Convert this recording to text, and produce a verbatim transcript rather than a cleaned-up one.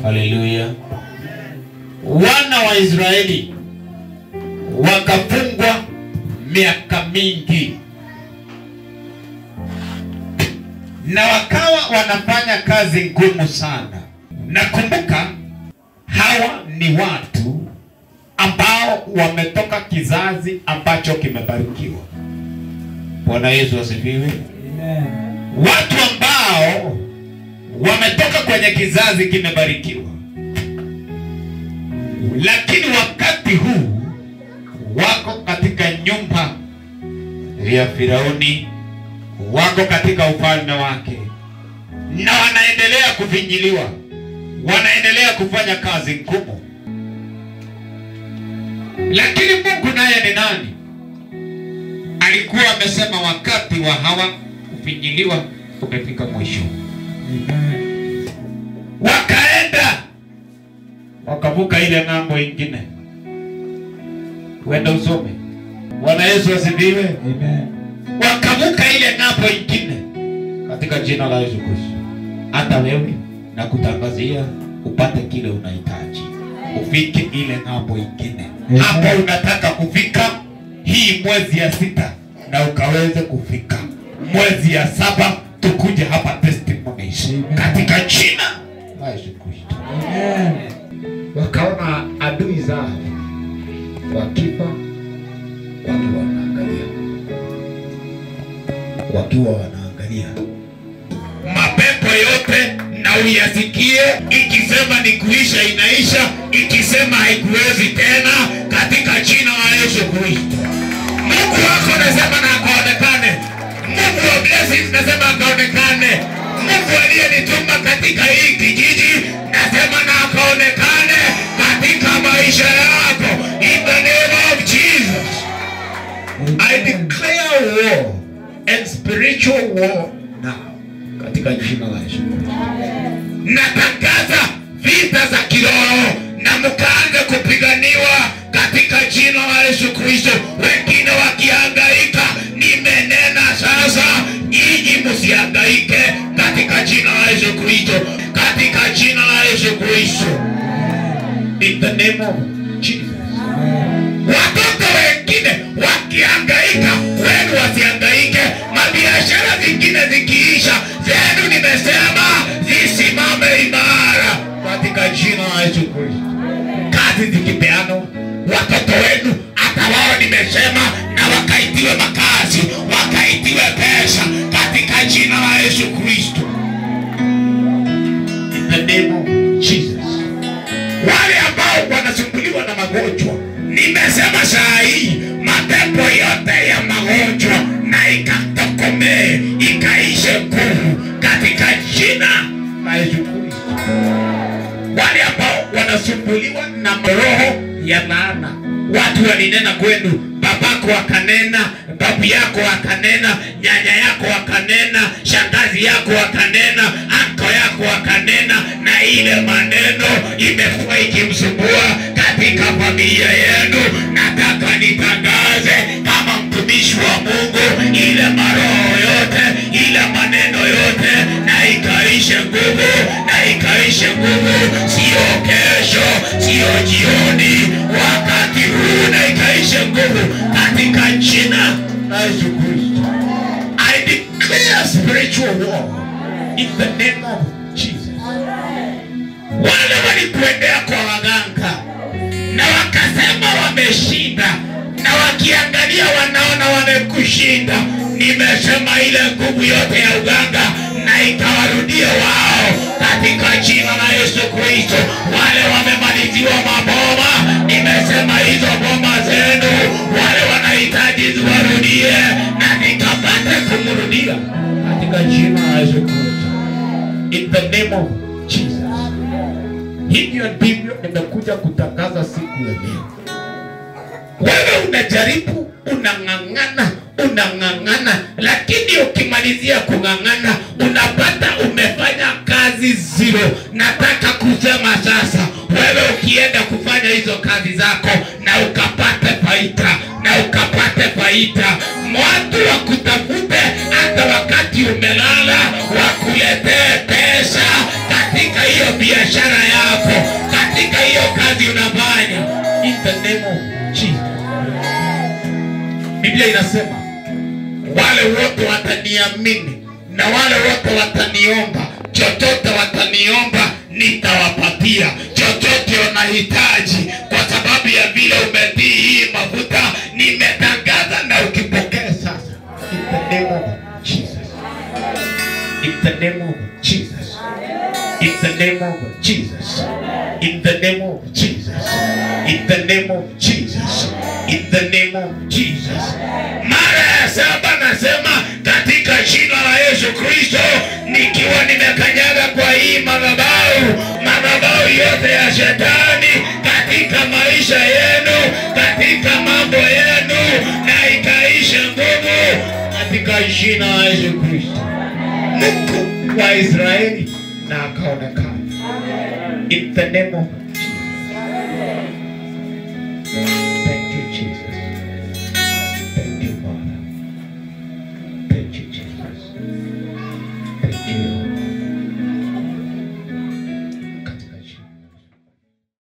Haleluya. Wana wa Israeli wakafungwa miaka mingi, na wakawa wanafanya kazi ngumu sana. Nakumbuka hawa ni watu ambao wametoka kizazi ambacho kimebarikiwa. Bwana Yesu asifiwe. Amen. Watu ambao wametoka kwenye kizazi kimebarikiwa, lakini wakati huu wako katika nyumba ya Firauni, wako katika ufalme wake, na wanaendelea kufinyiliwa, wanaendelea kufanya kazi ngumu. Lakini Mungu naye ni nani? Alikuwa amesema wakati wa hawa kufinyiliwa umefika mwisho. Wakaenda wakavuka ile ng'ambo ingine. Wenda usome. Bwana Yesu asifiwe. Amen. Wakavuka ile ng'ambo ingine katika jina la Yesu Kristo. Hata wewe na kutangazia upate kile unahitaji, ufike ile ng'ambo ingine. Hapo unataka kufika hii mwezi ya sita, na ukaweze kufika mwezi ya saba, tukuje hapa testimonies katika jina la Yesu Kristo. Amen. Wakaona adui zao wakifa wakiwa wanaangalia, wakiwa wanaangalia. Mapepo yote na uyasikie, ikisema ni kuisha inaisha, ikisema haikuwezi tena, katika jina la Yesu Kristo. Mungu wako nasema na akaonekane. Mungu wa blessings nasema akaonekane. Mungu aliyenituma katika hii kijiji nasema na akaonekane katika maisha yako. In the name of Jesus, I declare war and spiritual war now, katika jina la Yesu. Natangaza vita za kiroho na mkaanze kupiganiwa katika jina la Yesu Kristo. Wengine wakihangaika, nimenena sasa nyinyi msihangaike katika jina la Yesu Kristo, katika jina la Yesu Kristo. In the name of Jesus. Watoto wengine wakihangaika, wenu wasihangaike. Mabiashara zingine zikiisha, zenu nimesema zisimame imara katika jina la Yesu Kristo. Kazi zikipeanwa, watoto wenu hata wao nimesema na wakaitiwe makazi, wakaitiwe pesa katika jina la Yesu Kristo. In the name of Jesus. Wale ambao wanasumbuliwa na magonjwa, nimesema saa hii mapepo yote ya magonjwa na ikatokomee, ikaishe nguvu katika jina la Yesu Kristo. Wale ambao wanasumbuliwa na roho ya laana, watu walinena kwenu, babako akanena, babu yako akanena, nyanya yako akanena, shangazi yako akanena, anko yako akanena, na ile maneno imekuwa ikimsumbua katika familia yenu. Nataka nitangaze kama mtumishi wa Mungu, ile maroho yote, ile maneno yote na ikaishe nguvu, na ikaishe nguvu. Sio kesho, sio jioni, wakati huu na ikaishe nguvu katika jina la Yesu Kristo. I declare spiritual war in the name of Jesus. Wale walikuendea kwa waganga na wakasema wameshinda, na wakiangalia wanaona wamekushinda, nimesema ile nguvu yote ya uganga na ikawarudia wao katika jina la Yesu Kristo. Wale wamemaliziwa maboma, nimesema hizo boma zenu wale wanahitaji ziwarudie, na nikapate kumrudia katika jina la Yesu Kristo. In the name of Jesus. Hivyo ndivyo nimekuja kutangaza siku ya leo. Wewe unajaribu, unang'ang'ana, unang'ang'ana, lakini ukimalizia kung'ang'ana unapata umefanya kazi zero. Nataka kusema sasa, wewe ukienda kufanya hizo kazi zako na ukapate faida, na ukapate faida, watu wakutafute hata wakati umelala, wakuletee pesa katika hiyo biashara yako. name of Jesus. Biblia inasema wale wote wataniamini na wale wote wataniomba, chochote wataniomba nitawapatia. Chochote unahitaji kwa sababu ya vile umetii hii mafuta nimetangaza na ukipokea sasa. In the name of Jesus. In the name of Jesus. In the name of Jesus. In the name of Jesus. In the name of Jesus. In the name of Jesus. Mara ya saba nasema katika jina la Yesu Kristo, nikiwa nimekanyaga kwa hii madhabahu, madhabahu yote ya shetani katika maisha yenu, katika mambo yenu, na ikaisha nguvu katika jina la Yesu Kristo. Mungu wa Israeli na akaonekana. In the name of